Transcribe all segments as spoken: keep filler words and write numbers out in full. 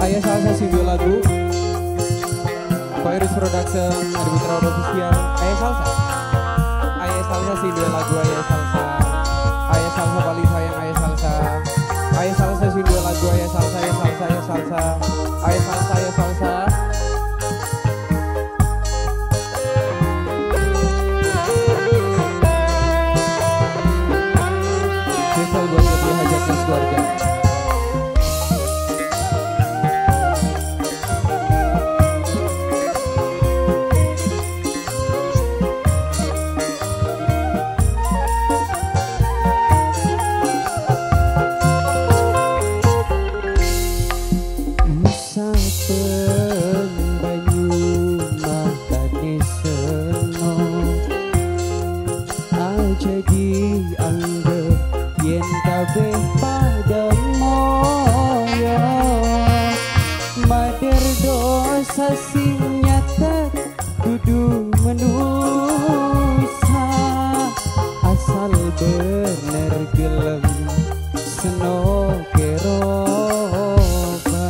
Ayah Salsa Studio lagu Virus Production Adi Putra Official. Ayah Salsa Ayah Salsa Studio lagu Ayah Salsa. Ayah Salsa paling sayang Ayah Salsa. Ayah Salsa Studio lagu Ayah Salsa. Ayah Salsa Ayah Salsa Ayah Salsa Ayah Salsa. Spesial buat lebih hajatnya keluarga. Sasi nyata dudu menusa asal bener gelem seno keroba.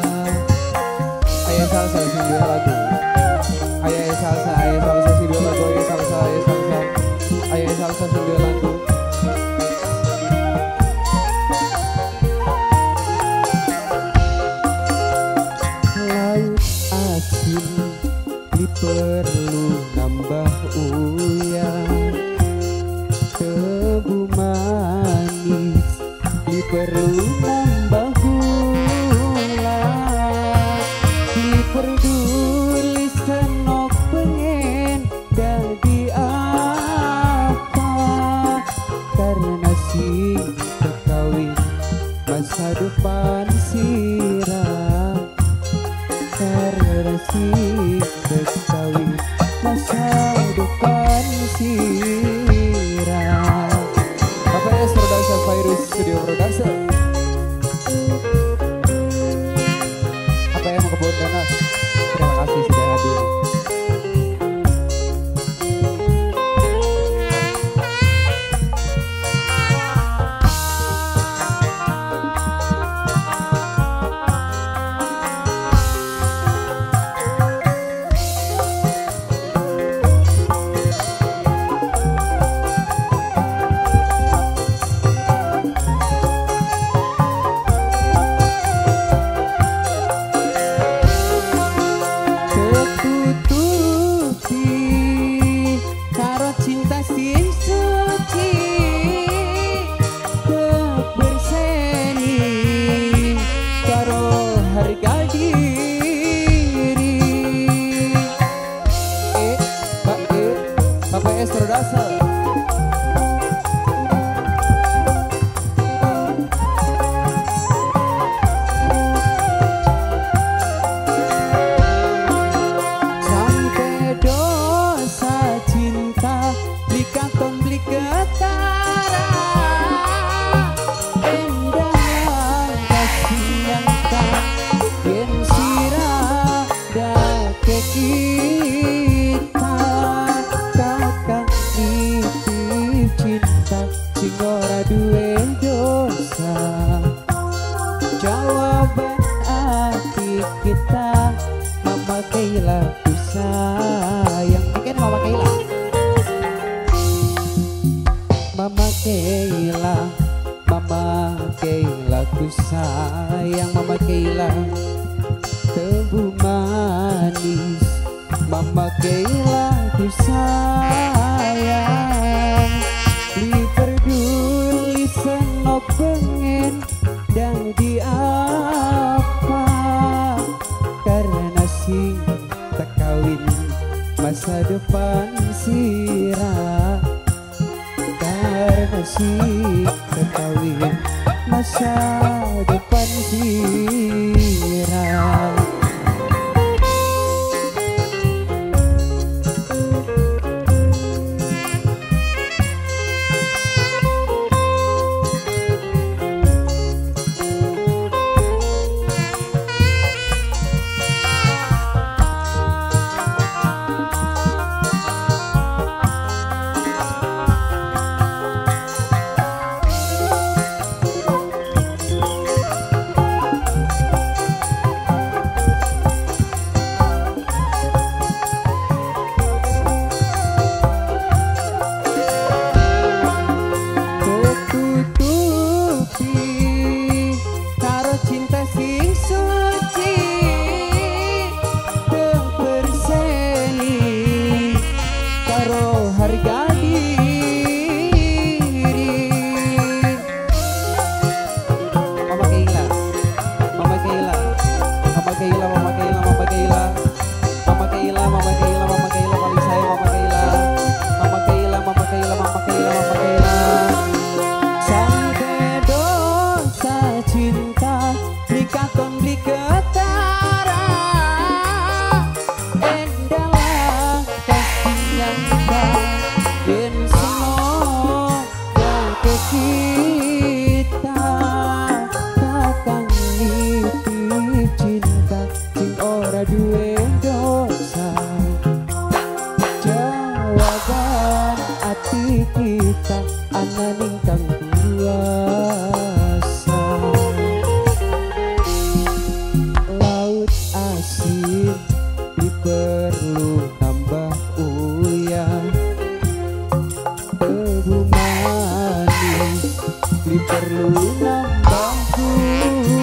Ayah Salsa Studio lagu Ayah Salsa Ayah Salsa Studio lagu Ayah Salsa Ayah Salsa Ayah Salsa Studio lagu. Li perlu nambah uyah tebu manis, li perlu nambah gula, li peduli senok pengen jadi apa karena si kekawin masa depan sirah. Karena si kekawin masa depan sirah. Bapak S Production Virus Studio Production. Apa yang mau kebun danas? Terima kasih sudah hadir. Jawaban hati kita memakai lagu sayang. Mungkin memakai lah Memakai lah Memakai lagu sayang. Memakai lah tebu manis. Memakai lagu sayang. Li peduli senok pengen jadi apa karena si tak kawin masa depan sirah. Karena si tak kawin masa depan sirah. perlu nambahku